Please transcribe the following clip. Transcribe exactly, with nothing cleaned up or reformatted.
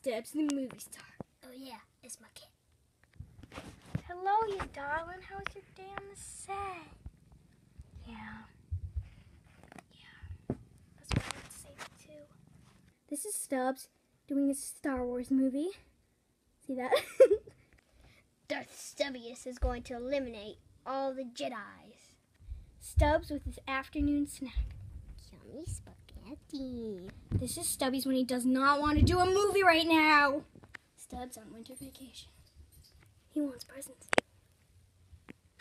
Stubs, the movie star. Oh yeah, it's my kid. Hello, you darling. How was your day on the set? Yeah. Yeah. That's what I would say too. This is Stubs doing a Star Wars movie. See that? Darth Stubbius is going to eliminate all the Jedis. Stubs with his afternoon snack. Yummy spaghetti. This is Stubbies when he does not want to do a movie right now. Stubs on winter vacation. He wants presents.